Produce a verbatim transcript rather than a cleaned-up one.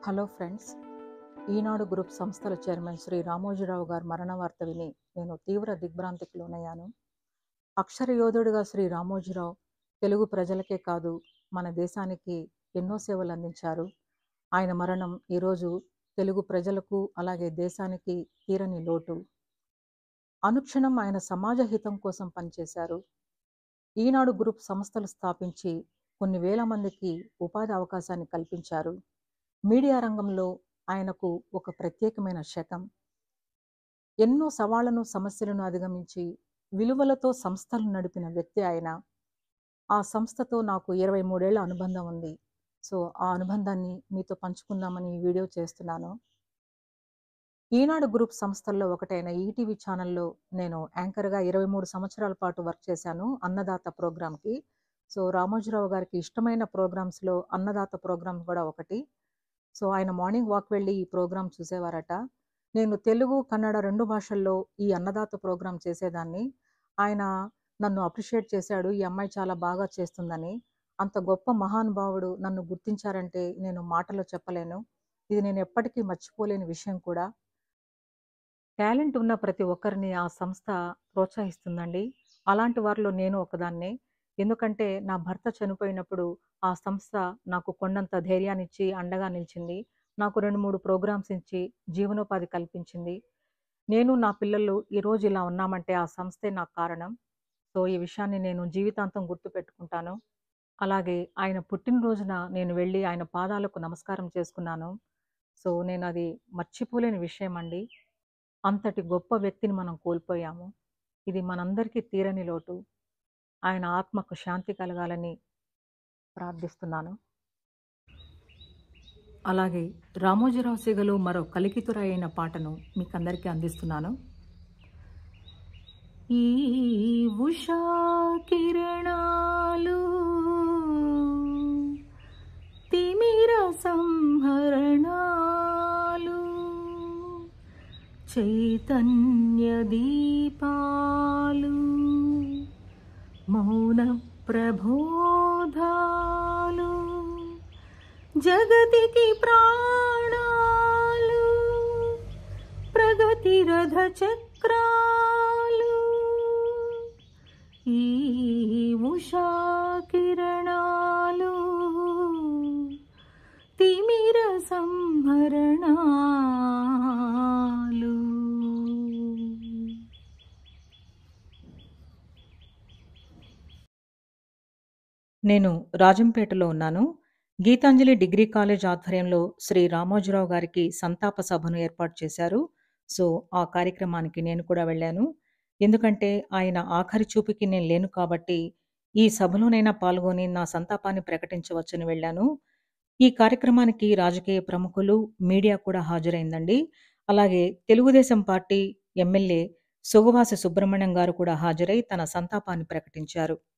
Hello friends. ఈనాడు group సంస్థల chairman Shri Ramoji Rao గారి మరణ వార్త విని నేను తీవ్ర దిగ్భ్రాంతికి లోనయ్యాను. అక్షర యోధుడిగా శ్రీ రామోజీరావు తెలుగు ప్రజలకే కాదు, మన దేశానికి ఎన్నో సేవలు అందించారు. ఆయన మరణం ఈరోజు తెలుగు ప్రజలకు అలాగే దేశానికి తీరని లోటు. అనుక్షణం ఆయన సమాజ హితం కోసం పనిచేశారు. ఈనాడు గ్రూప్ సంస్థలు స్థాపించి కొన్ని వేల మందికి ఉపాధి అవకాశాన్ని కల్పించారు. మీడియా రంగంలో ఆయనకు ఒక ప్రత్యేకమైన శకం. ఎన్నో సవాళ్లను సమస్యలను అధిగమించి విలువలతో సంస్థలు నడిపిన వ్యక్తి ఆయన. ఆ సంస్థతో నాకు ఇరవై మూడేళ్ల అనుబంధం ఉంది. సో ఆ అనుబంధాన్ని మీతో పంచుకుందామని ఈ వీడియో చేస్తున్నాను. ఈనాడు గ్రూప్ సంస్థల్లో ఒకటైన ఈటీవీ ఛానల్లో నేను యాంకర్గా ఇరవై మూడు సంవత్సరాల పాటు వర్క్ చేశాను అన్నదాత ప్రోగ్రామ్కి. సో రామోజీరావు గారికి ఇష్టమైన ప్రోగ్రామ్స్లో అన్నదాత ప్రోగ్రామ్ కూడా ఒకటి. సో ఆయన మార్నింగ్ వాక్ వెళ్ళి ఈ ప్రోగ్రామ్ చూసేవారట. నేను తెలుగు కన్నడ రెండు భాషల్లో ఈ అన్నదాత ప్రోగ్రామ్ చేసేదాన్ని. ఆయన నన్ను అప్రిషియేట్ చేశాడు, ఈ అమ్మాయి చాలా బాగా చేస్తుందని. అంత గొప్ప మహానుభావుడు నన్ను గుర్తించారంటే నేను మాటలో చెప్పలేను. ఇది నేను ఎప్పటికీ మర్చిపోలేని విషయం కూడా. టాలెంట్ ఉన్న ప్రతి ఒక్కరిని ఆ సంస్థ ప్రోత్సహిస్తుందండి. అలాంటి వారిలో నేను ఒకదాన్నే. ఎందుకంటే నా భర్త చనిపోయినప్పుడు ఆ సంస్థ నాకు కొండంత ధైర్యాన్నిచ్చి అండగా నిలిచింది. నాకు రెండు మూడు ప్రోగ్రామ్స్ ఇచ్చి జీవనోపాధి కల్పించింది. నేను నా పిల్లలు ఈరోజు ఇలా ఉన్నామంటే ఆ సంస్థే నాకు కారణం. సో ఈ విషయాన్ని నేను జీవితాంతం గుర్తుపెట్టుకుంటాను. అలాగే ఆయన పుట్టినరోజున నేను వెళ్ళి ఆయన పాదాలకు నమస్కారం చేసుకున్నాను. సో నేను అది మర్చిపోలేని విషయం అండి. అంతటి గొప్ప వ్యక్తిని మనం కోల్పోయాము. ఇది మనందరికీ తీరని లోటు. ఆయన ఆత్మకు శాంతి కలగాలని ప్రార్థిస్తున్నాను. అలాగే రామోజీరావు సిగలో మరో కలికితుర అయిన పాటను మీకు అందరికీ అందిస్తున్నాను. ఈ ఉషా కిరణాలు తిమిర సంహరణాలు చైతన్య దీపాలు మౌన ప్రబోధాలు జగతికి ప్రాణాలు ప్రగతి రథ చక్రాలు ఈ ఉషా కిరణాలు తిమిర సంహరణాలు. నేను రాజంపేటలో ఉన్నాను. గీతాంజలి డిగ్రీ కాలేజ్ ఆధ్వర్యంలో శ్రీ రామోజీరావు గారికి సంతాప సభను ఏర్పాటు చేశారు. సో ఆ కార్యక్రమానికి నేను కూడా వెళ్ళాను. ఎందుకంటే ఆయన ఆఖరి చూపుకి నేను లేను కాబట్టి ఈ సభలోనైనా పాల్గొని నా సంతాపాన్ని ప్రకటించవచ్చని వెళ్ళాను. ఈ కార్యక్రమానికి రాజకీయ ప్రముఖులు, మీడియా కూడా హాజరైందండి. అలాగే తెలుగుదేశం పార్టీ ఎమ్మెల్యే సుగవాసి సుబ్రహ్మణ్యం గారు కూడా హాజరై తన సంతాపాన్ని ప్రకటించారు.